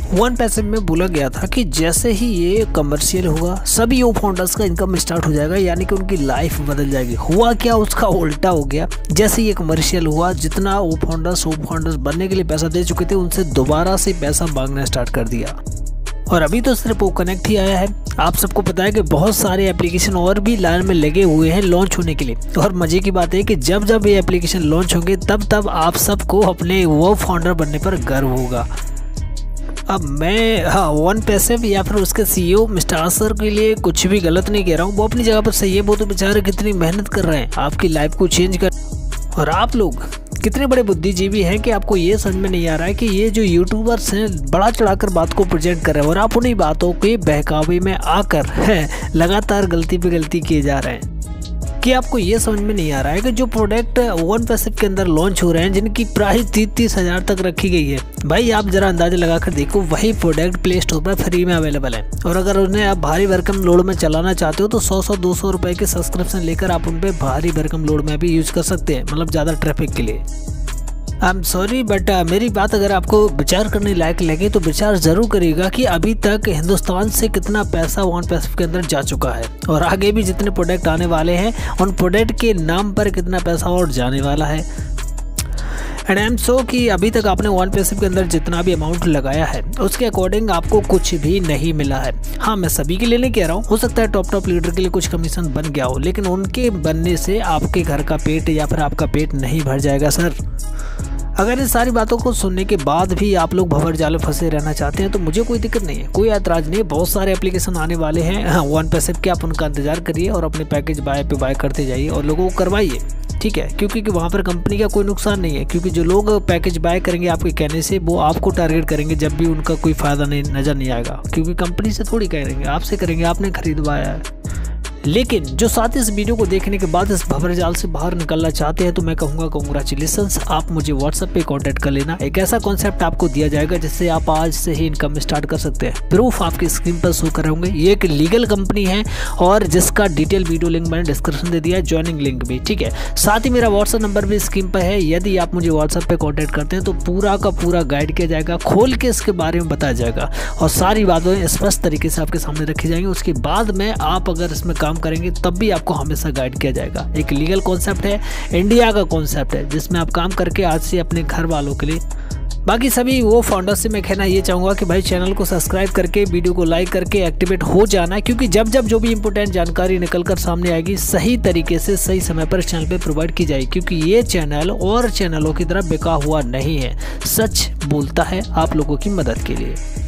One passive में बोला गया था कि जैसे ही ये कमर्शियल होगा सभी ओ फाउंडर्स का इनकम स्टार्ट हो जाएगा, यानी कि उनकी लाइफ बदल जाएगी। हुआ क्या, उसका उल्टा हो गया। जैसे ये कमर्शियल हुआ, जितना ओ फाउंडर्स बनने के लिए पैसा दे चुके थे उनसे दोबारा से पैसा मांगना स्टार्ट कर दिया। और अभी तो सिर्फ वो कनेक्ट ही आया है। आप सबको पता है कि बहुत सारे एप्लीकेशन और भी लाइन में लगे हुए हैं लॉन्च होने के लिए। और मजे की बात है कि जब जब ये एप्लीकेशन लॉन्च होंगे तब आप सबको अपने वो फाउंडर बनने पर गर्व होगा। अब मैं वन पैसिव या फिर उसके सीईओ मिस्टर आसर के लिए कुछ भी गलत नहीं कह रहा हूँ, वो अपनी जगह पर सही है। वो तो बेचारे कितनी मेहनत कर रहे हैं आपकी लाइफ को चेंज कर। और आप लोग कितने बड़े बुद्धिजीवी हैं कि आपको ये समझ में नहीं आ रहा है कि ये जो यूट्यूबर्स हैं बड़ा चढ़ाकर बात को प्रेजेंट कर रहे हैं और आप उन्हीं बातों के बहकावे में आकर लगातार गलती पे गलती किए जा रहे हैं। कि आपको ये समझ में नहीं आ रहा है कि जो प्रोडक्ट वन पैसिव के अंदर लॉन्च हो रहे हैं जिनकी प्राइस 30-30 हज़ार तक रखी गई है, भाई आप जरा अंदाजा लगाकर देखो, वही प्रोडक्ट प्ले स्टोर पर फ्री में अवेलेबल है। और अगर उन्हें आप भारी भरकम लोड में चलाना चाहते हो तो 100-200 रुपए के सब्सक्रिप्शन लेकर आप उन पर भारी भरकम लोड में भी यूज कर सकते हैं, मतलब ज़्यादा ट्रैफिक के लिए। आई एम सॉरी बट मेरी बात अगर आपको विचार करने लायक लगे तो विचार ज़रूर करिएगा कि अभी तक हिंदुस्तान से कितना पैसा वन पैसिव के अंदर जा चुका है और आगे भी जितने प्रोडक्ट आने वाले हैं उन प्रोडक्ट के नाम पर कितना पैसा और जाने वाला है। एंड आई एम सो कि अभी तक आपने वन पैसिव के अंदर जितना भी अमाउंट लगाया है उसके अकॉर्डिंग आपको कुछ भी नहीं मिला है। हाँ, मैं सभी के लिए नहीं कह रहा हूँ, हो सकता है टॉप लीडर के लिए कुछ कमीशन बन गया हो, लेकिन उनके बनने से आपके घर का पेट या फिर आपका पेट नहीं भर जाएगा सर। अगर इन सारी बातों को सुनने के बाद भी आप लोग भंवर जाल में फंसे रहना चाहते हैं तो मुझे कोई दिक्कत नहीं है, कोई ऐतराज़ नहीं है। बहुत सारे एप्लीकेशन आने वाले हैं वन पैसिव के, आप उनका इंतजार करिए और अपने पैकेज बाय करते जाइए और लोगों को करवाइए, ठीक है। क्योंकि वहाँ पर कंपनी का कोई नुकसान नहीं है, क्योंकि जो लोग पैकेज बाय करेंगे आपके कहने से वो आपको टारगेट करेंगे जब भी उनका कोई फ़ायदा नहीं नज़र नहीं आएगा, क्योंकि कंपनी से थोड़ी करेंगे, आपसे करेंगे, आपने खरीदवाया है। लेकिन जो साथ इस वीडियो को देखने के बाद इस भंवर जाल से बाहर निकलना चाहते हैं तो मैं कहूँगा कांग्रेचुलेशंस, आप मुझे व्हाट्सएप पे कांटेक्ट कर लेना। एक ऐसा कॉन्सेप्ट आपको दिया जाएगा जिससे आप आज से ही इनकम स्टार्ट कर सकते हैं। प्रूफ आपकी स्क्रीन पर शो कर रहे होंगे। ये एक लीगल कंपनी है और जिसका डिटेल वीडियो लिंक मैंने डिस्क्रिप्शन दे दिया है, ज्वाइनिंग लिंक भी, ठीक है। साथ ही मेरा व्हाट्सएप नंबर भी स्क्रीन पर है। यदि आप मुझे व्हाट्सएप पे कॉन्टैक्ट करते हैं तो पूरा का पूरा गाइड किया जाएगा, खोल के इसके बारे में बताया जाएगा और सारी बातें स्पष्ट तरीके से आपके सामने रखी जाएंगी। उसके बाद में आप अगर इसमें काम करेंगे तब भी आपको हमेशा गाइड किया जाएगा। एक लीगल कॉन्सेप्ट है, इंडिया का कॉन्सेप्ट है, जिसमें आप काम करके आज से अपने घर वालों के लिए। बाकी सभी वो फाउंडर्स से मैं कहना ये चाहूँगा कि भाई चैनल को सब्सक्राइब करके वीडियो को लाइक करके एक्टिवेट हो जाना है, क्योंकि जब जब जो भी इंपॉर्टेंट जानकारी निकल कर सामने आएगी सही तरीके से सही समय पर चैनल पे प्रोवाइड की जाएगी, क्योंकि ये चैनल और चैनलों की तरह बिका हुआ नहीं है, सच बोलता है आप लोगों की मदद के लिए।